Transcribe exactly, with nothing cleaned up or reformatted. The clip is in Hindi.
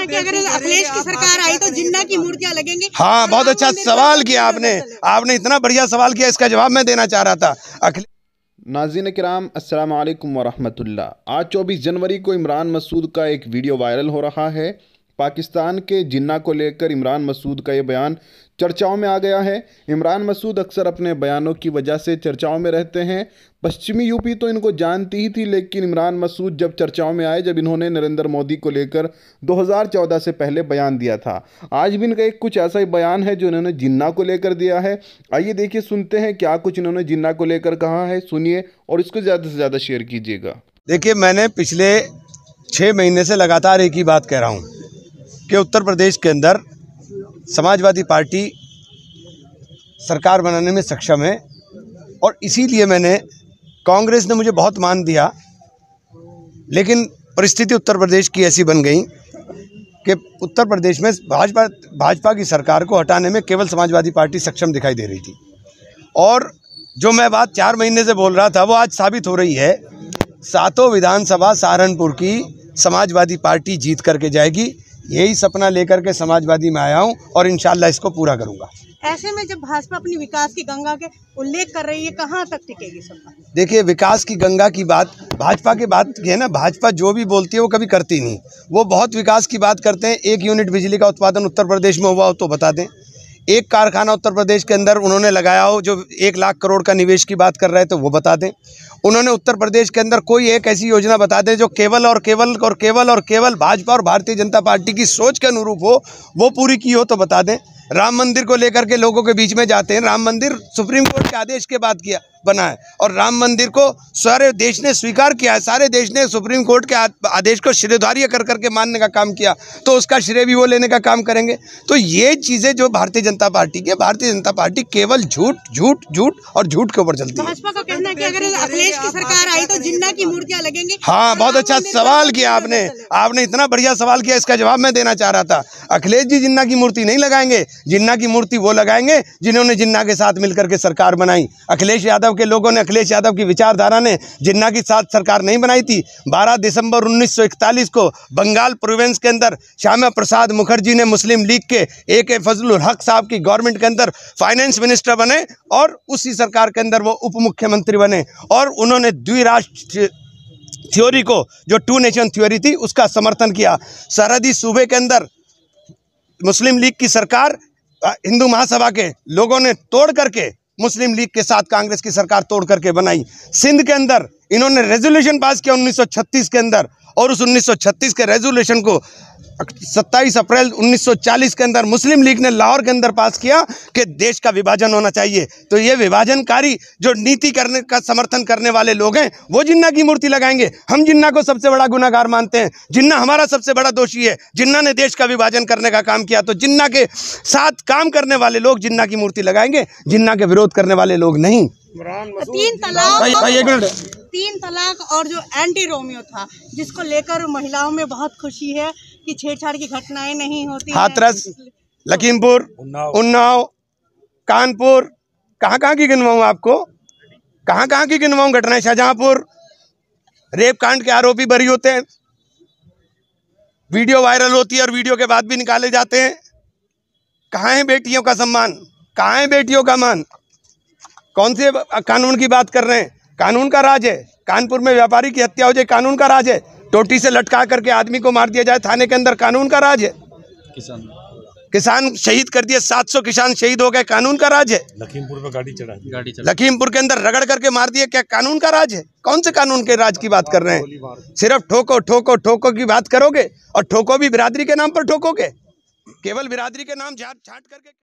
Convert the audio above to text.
कि अगर अखिलेश की सरकार आई तो जिन्ना की मूर्तियां लगेंगी? हाँ, बहुत अच्छा सवाल किया आपने आपने इतना बढ़िया सवाल किया, इसका जवाब मैं देना चाह रहा था। अखिलेश नाज़रीन किराम अस्सलाम वालेकुम वरहमतुल्लाह। आज चौबीस जनवरी को इमरान मसूद का एक वीडियो वायरल हो रहा है। पाकिस्तान के जिन्ना को लेकर इमरान मसूद का ये बयान चर्चाओं में आ गया है। इमरान मसूद अक्सर अपने बयानों की वजह से चर्चाओं में रहते हैं। पश्चिमी यूपी तो इनको जानती ही थी, लेकिन इमरान मसूद जब चर्चाओं में आए जब इन्होंने नरेंद्र मोदी को लेकर दो हज़ार चौदह से पहले बयान दिया था। आज भी इनका एक कुछ ऐसा ही बयान है जो इन्होंने जिन्ना को लेकर दिया है। आइए देखिए, सुनते हैं क्या कुछ इन्होंने जिन्ना को लेकर कहा है। सुनिए और इसको ज़्यादा से ज़्यादा शेयर कीजिएगा। देखिए, मैंने पिछले छः महीने से लगातार एक ही बात कह रहा हूँ कि उत्तर प्रदेश के अंदर समाजवादी पार्टी सरकार बनाने में सक्षम है, और इसीलिए मैंने कांग्रेस ने मुझे बहुत मान दिया, लेकिन परिस्थिति उत्तर प्रदेश की ऐसी बन गई कि उत्तर प्रदेश में भाजपा भाजपा की सरकार को हटाने में केवल समाजवादी पार्टी सक्षम दिखाई दे रही थी। और जो मैं बात चार महीने से बोल रहा था वो आज साबित हो रही है। सातों विधानसभा सहारनपुर की समाजवादी पार्टी जीत करके जाएगी। यही सपना लेकर के समाजवादी में आया हूं और इंशाल्लाह इसको पूरा करूंगा। ऐसे में जब भाजपा अपनी विकास की गंगा के उल्लेख कर रही है, कहां तक टिकेगी सरकार? देखिए, विकास की गंगा की बात भाजपा की बात की है ना। भाजपा जो भी बोलती है वो कभी करती नहीं। वो बहुत विकास की बात करते हैं। एक यूनिट बिजली का उत्पादन उत्तर प्रदेश में हुआ हो तो बता दें। एक कारखाना उत्तर प्रदेश के अंदर उन्होंने लगाया हो जो एक लाख करोड़ का निवेश की बात कर रहे हैं तो वो बता दें। उन्होंने उत्तर प्रदेश के अंदर कोई एक ऐसी योजना बता दें जो केवल और केवल और केवल और केवल भाजपा और भारतीय जनता पार्टी की सोच के अनुरूप हो, वो पूरी की हो तो बता दें। राम मंदिर को लेकर के लोगों के बीच में जाते हैं। राम मंदिर सुप्रीम कोर्ट के आदेश के बाद किया बना है, और राम मंदिर को सारे देश ने स्वीकार किया है। सारे देश ने सुप्रीम कोर्ट के आदेश को श्रेयधार्य कर करके मानने का काम किया, तो उसका श्रेय भी वो लेने का काम करेंगे। तो ये चीज़ें जो भारतीय जनता पार्टी की, भारतीय जनता पार्टी केवल झूठ झूठ झूठ और झूठ के ऊपर चलती है। भाजपा का कहना है कि अगर अखिलेश की सरकार आई तो जिन्ना की मूर्तियां लगेंगी? हाँ, बहुत अच्छा सवाल किया आपने आपने इतना बढ़िया सवाल किया, इसका जवाब मैं देना चाह रहा था। अखिलेश जी जिन्ना की मूर्ति नहीं लगाएंगे। जिन्ना की मूर्ति वो लगाएंगे जिन्होंने जिन्ना के साथ मिलकर के सरकार बनाई। अखिलेश यादव के लोगों ने, अखिलेश यादव की विचारधारा ने जिन्ना की साथ सरकार नहीं बनाई थी। बारह दिसंबर उन्नीस सौ इकतालीस को बंगाल प्रोविंस के अंदर श्यामा प्रसाद मुखर्जी ने मुस्लिम लीग के ए के फजलुल हक साहब की गवर्नमेंट के अंदर फाइनेंस मिनिस्टर बने, और उसी सरकार के अंदर वो उप मुख्यमंत्री बने, और उन्होंने द्विराष्ट्र थ्योरी को, जो टू नेशन थ्योरी थी, उसका समर्थन किया। सरहदी सूबे के अंदर मुस्लिम लीग की सरकार हिंदू महासभा के लोगों ने तोड़ करके मुस्लिम लीग के साथ कांग्रेस की सरकार तोड़ करके बनाई। सिंध के अंदर इन्होंने रेजोल्यूशन पास किया उन्नीस सौ छत्तीस के अंदर, और उस उन्नीस सौ छत्तीस के रेजोल्यूशन को सत्ताईस अप्रैल उन्नीस सौ चालीस के अंदर मुस्लिम लीग ने लाहौर के अंदर पास किया कि देश का विभाजन होना चाहिए। तो ये विभाजनकारी जो नीति करने का समर्थन करने वाले लोग हैं वो जिन्ना की मूर्ति लगाएंगे। हम जिन्ना को सबसे बड़ा गुनाहगार मानते हैं। जिन्ना हमारा सबसे बड़ा दोषी है। जिन्ना ने देश का विभाजन करने का काम किया, तो जिन्ना के साथ काम करने वाले लोग जिन्ना की मूर्ति लगाएंगे, जिन्ना के विरोध करने वाले लोग नहीं। तीन तलाक भाई, भाई, एक मिनट। तीन तलाक और जो एंटी रोमियो था, जिसको लेकर महिलाओं में बहुत खुशी है कि छेड़छाड़ की घटनाएं नहीं होती। हाथरस, लखीमपुर, उन्नाव, कानपुर, कहाँ कहाँ की गिनवाऊँ आपको? कहाँ कहाँ की गिनवाऊँ घटनाएं? शाहजहांपुर रेप कांड के आरोपी बरी होते हैं, वीडियो वायरल होती है और वीडियो के बाद भी निकाले जाते हैं। कहाँ है बेटियों का सम्मान? कहाँ है बेटियों का मान? कौन से कानून की बात कर रहे हैं? कानून का राज है। कानपुर में व्यापारी की हत्या हो जाए, कानून का राज है। टोटी से लटका करके आदमी को मार दिया जाए थाने के अंदर, कानून का राज है। किसान किसान शहीद कर दिए, सात सौ किसान शहीद हो गए, कानून का राज है। लखीमपुर में गाड़ी चढ़ा गाड़ी चढ़ा लखीमपुर के अंदर रगड़ करके मार दिए, क्या कानून का राज है? कौन से कानून के राज की बात कर रहे हैं? सिर्फ ठोको ठोको ठोको की बात करोगे, और ठोको भी बिरादरी के नाम पर ठोकोगे। केवल बिरादरी के नाम झाट छाट करके।